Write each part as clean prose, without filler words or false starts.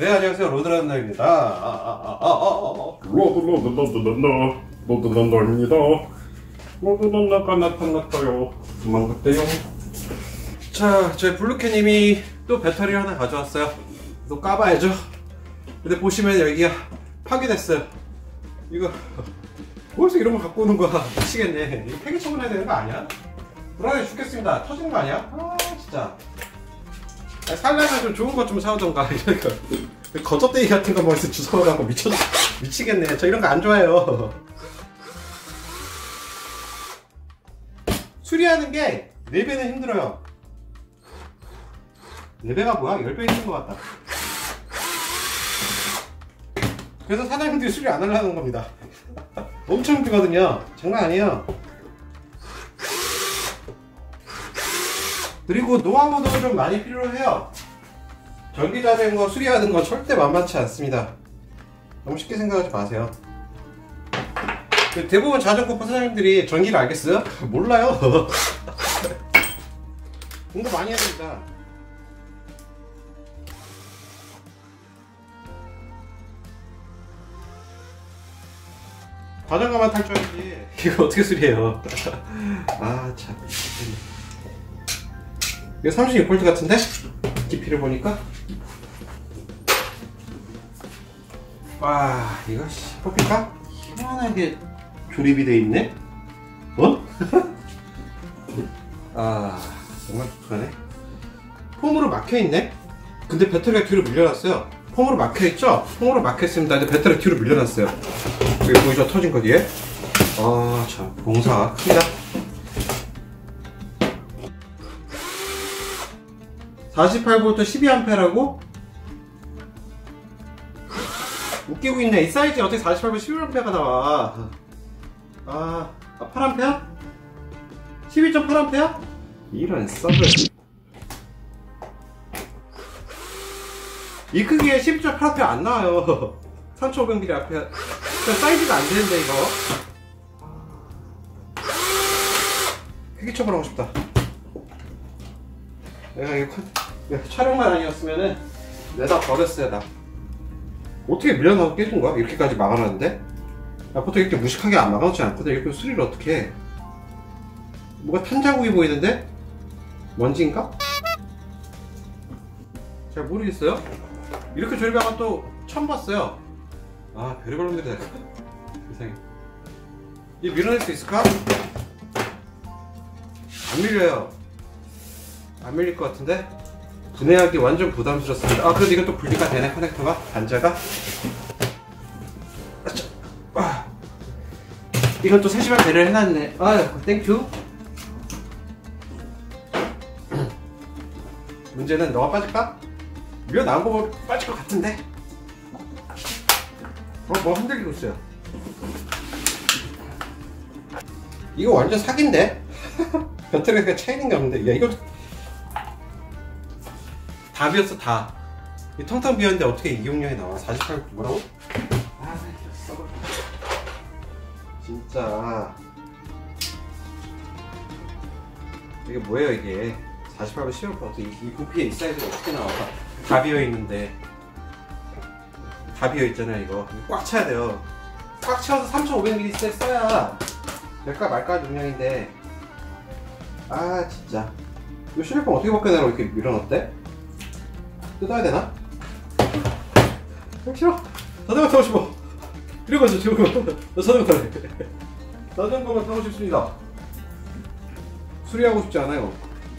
네, 안녕하세요. 로드런너입니다. 로드런너입니다. 로드런너가 나타났어요. 도망갔대요. 자, 저희 블루캐님이 또 배터리를 하나 가져왔어요. 또 까봐야죠. 근데 보시면 여기가 파괴됐어요. 이거 어디서 이런 거 갖고 오는 거야. 미치겠네. 이거 폐기 처분해야 되는 거 아니야? 불안해 죽겠습니다. 터지는 거 아니야? 아, 진짜. 살려면 좀 좋은 것 좀 사오던가. 이러니까 거저대기 같은 거 머리에서 주워갖고 미치겠네. 저 이런 거 안 좋아해요. 수리하는 게 4배는 힘들어요. 4배가 뭐야? 10배 힘든 것 같다. 그래서 사장님들이 수리 안 하려는 겁니다. 엄청 힘들거든요. 장난 아니에요. 그리고 노하우도 좀 많이 필요해요. 전기자전거 수리하는 건 절대 만만치 않습니다. 너무 쉽게 생각하지 마세요. 대부분 자전거파 사장님들이 전기를 알겠어요? 몰라요. 공부 많이 해야 됩니다. 자전거만 탈 줄 알지 이거 어떻게 수리해요. 아 참. 이거 36V 같은데? 깊이를 보니까? 와, 이거 뽑힐까? 희한하게 조립이 돼 있네? 어? 아, 정말 독하네. 폼으로 막혀있네? 근데 배터리가 뒤로 밀려났어요. 폼으로 막혀있죠? 폼으로 막혀있습니다. 근데 배터리가 뒤로 밀려났어요. 여기 보이죠? 터진 거 뒤에? 아, 참. 봉사가 큽니다. 48V 12A라고? 웃기고 있네. 이 사이즈에 어떻게 48V 11A가 나와. 아 8A? 12.8A? 이런 썩을. 이 크기에 12.8A 안 나와요. 3500mAh 앞에 사이즈가 안 되는데 이거. 크기 처분하고 싶다. 내가 이거 촬영만 아니었으면은 내다 버렸어요. 나 어떻게 밀려나서 깨진 거야? 이렇게까지 막아놨는데? 나 보통 이렇게 무식하게 안 막아놓지 않거든. 이렇게 수리를 어떻게 해? 뭐가 탄 자국이 보이는데? 먼지인가? 잘 모르겠어요. 이렇게 조립한 건 또 처음 봤어요. 아, 별의별 놈들이 다 세상에. 이거 밀어낼 수 있을까? 안 밀려요. 안 밀릴 것 같은데? 분해하기 완전 부담스럽습니다. 아, 그래도 이것도 분리가 되네, 커넥터가? 단자가? 이건 또 세심한 배려를 해놨네. 아유, 땡큐. 문제는 너가 빠질까? 밀어 나온 거 보면 빠질 것 같은데? 뭐 흔들리고 있어요. 이거 완전 사기인데? 배터리가 차이는 게 없는데. 야, 이거 다 비었어, 다. 이 텅텅 비었는데 어떻게 이용량이 나와? 48 뭐라고? 아, 썩어. 진짜. 이게 뭐예요, 이게? 48분 15분 이 부피에 이 사이즈가 어떻게 나와? 다 비어있는데. 다 비어있잖아요, 이거 꽉 차야 돼요. 꽉 채워서 3500ml 써야 될까 말까 용량인데. 아, 진짜. 이거 실리콘 어떻게 벗겨내라고 이렇게 밀어넣었대? 뜯어야 되나? 싫어. 자전거 타고 싶어. 이러고 있어, 지금. 나 자전거 타래. 자전거만 타고 싶습니다. 수리하고 싶지 않아요.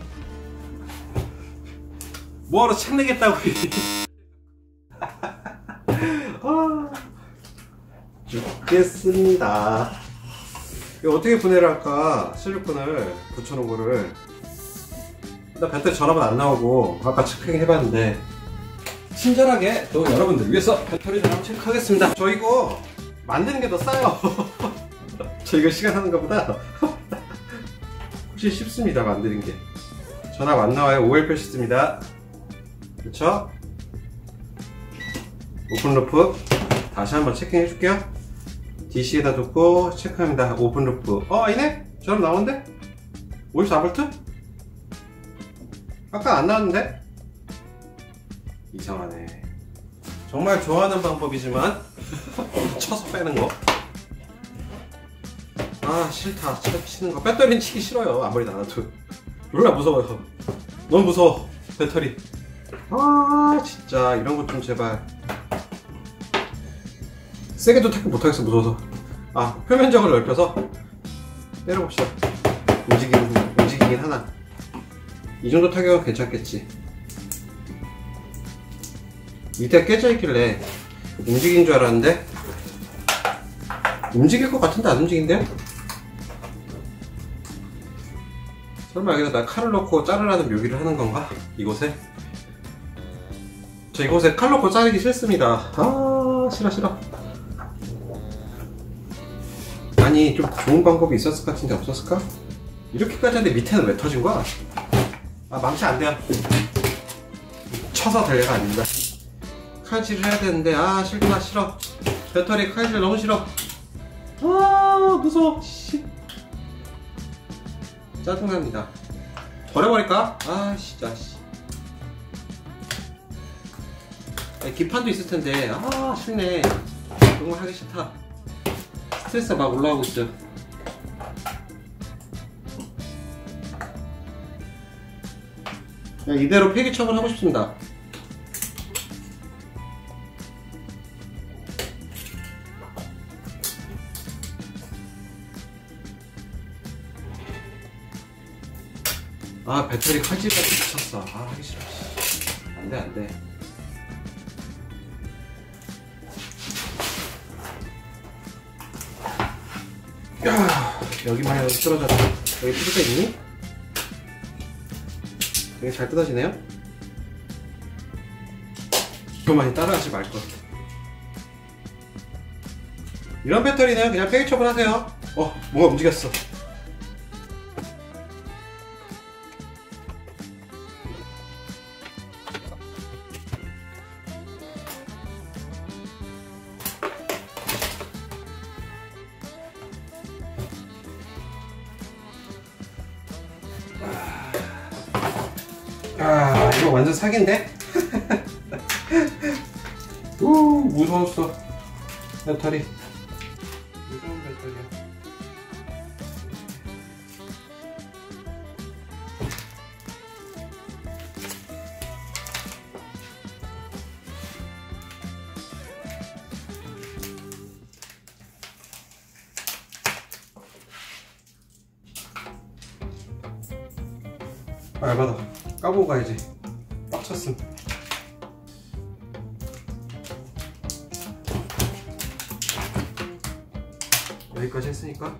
뭐하러 책 내겠다고. 아, 죽겠습니다. 이거 어떻게 분해를 할까? 실리콘을 붙여놓은 거를. 나 배터리 전압은 안 나오고 아까 체크해 해봤는데, 친절하게 또 여러분들 위해서 배터리 전압 체크하겠습니다. 저 이거 만드는 게 더 싸요. 저 이거 시간 하는 것보다 훨씬 쉽습니다. 만드는 게. 전압 안 나와요. OL 표시입니다. 그렇죠? 오픈루프 다시 한번 체킹해 줄게요. DC에다 두고 체크합니다. 오픈루프. 아니네? 전압 나오는데? 54V? 아까 안 나왔는데? 이상하네. 정말 좋아하는 방법이지만 쳐서 빼는 거. 아 싫다. 치는 거. 배터리는 치기 싫어요. 아무리 나눠도. 몰라 무서워요. 너무 무서워. 배터리. 아 진짜 이런 것 좀 제발. 세게도 타격 못하겠어 무서워서. 아 표면적을 넓혀서 때려봅시다. 움직이긴 하나. 이 정도 타격은 괜찮겠지. 밑에 깨져있길래 움직인 줄 알았는데 움직일 것 같은데 안 움직인대요? 설마 여기다 나 칼을 넣고 자르라는 묘기를 하는 건가? 이곳에? 저 이곳에 칼 넣고 자르기 싫습니다. 아 싫어. 아니 좀 좋은 방법이 있었을 것 같은데 없었을까? 이렇게까지 하는데 밑에는 왜 터진 거야? 아 망치 안 돼요. 쳐서 될 애가 아닙니다. 칼질을 해야 되는데 아 싫어. 배터리 칼질 너무 싫어. 아 무서워. 씨. 짜증납니다. 버려버릴까? 아 진짜. 기판도 있을 텐데 아 싫네. 그런 거 하기 싫다. 스트레스가 막 올라오고 있어. 그냥 이대로 폐기 처분하고 싶습니다. 아 배터리 칼질까지 미쳤어. 아 하기 싫어. 안돼. 야 여기만 해도 쓰러졌다. 여기 뜯을 데 있니? 되게 잘 뜯어지네요? 이거 많이 따라하지 말것. 이런 배터리는 그냥 폐기 처분하세요. 뭐가 움직였어. 아 이거 완전 사기인데? 우 무서웠어. 배터리 무서운 배터리야. 알바다 까보고 가야지. 빡쳤음. 여기까지 했으니까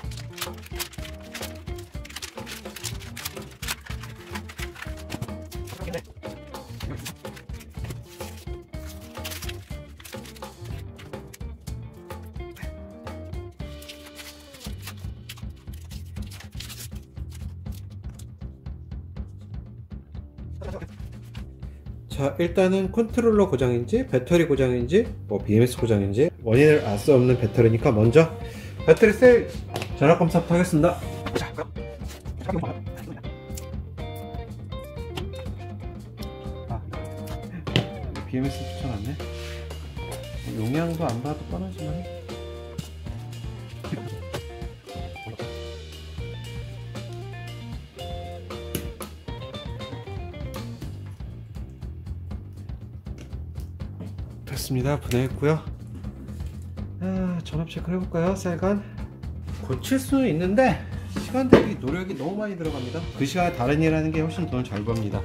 자 일단은 컨트롤러 고장인지 배터리 고장인지 BMS 고장인지 원인을 알 수 없는 배터리니까 먼저 배터리 셀 전압 검사부터 하겠습니다. BMS 붙여놨네. 용량도 안 봐도 뻔하지만 됐습니다. 분해했고요. 전압 체크를 해볼까요? 셀간 고칠 수는 있는데 시간 대비 노력이 너무 많이 들어갑니다. 그 시간에 다른 일 하는 게 훨씬 돈을 잘 벌입니다.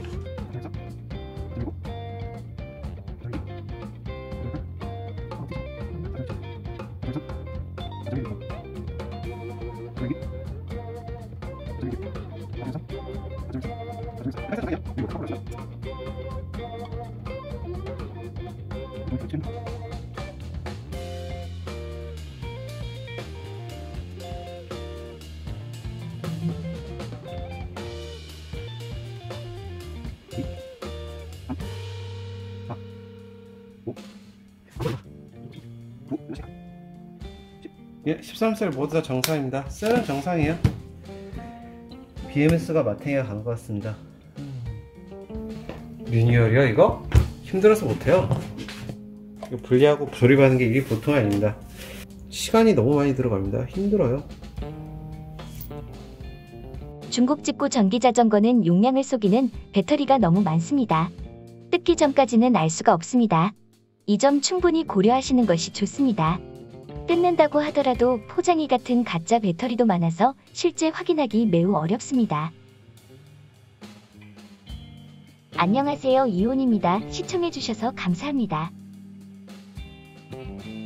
예, 13셀 모두 다 정상입니다. 셀은 정상이에요. BMS가 마탱이가 간 것 같습니다. 리뉴얼이요 이거? 힘들어서 못해요. 이거 분리하고 조립하는 게 일이 보통 아닙니다. 시간이 너무 많이 들어갑니다. 힘들어요. 중국 직구 전기자전거는 용량을 속이는 배터리가 너무 많습니다. 뜯기 전까지는 알 수가 없습니다. 이 점 충분히 고려하시는 것이 좋습니다. 뜯는다고 하더라도 포장이 같은 가짜 배터리도 많아서 실제 확인하기 매우 어렵습니다. 안녕하세요, 이온입니다. 시청해주셔서 감사합니다.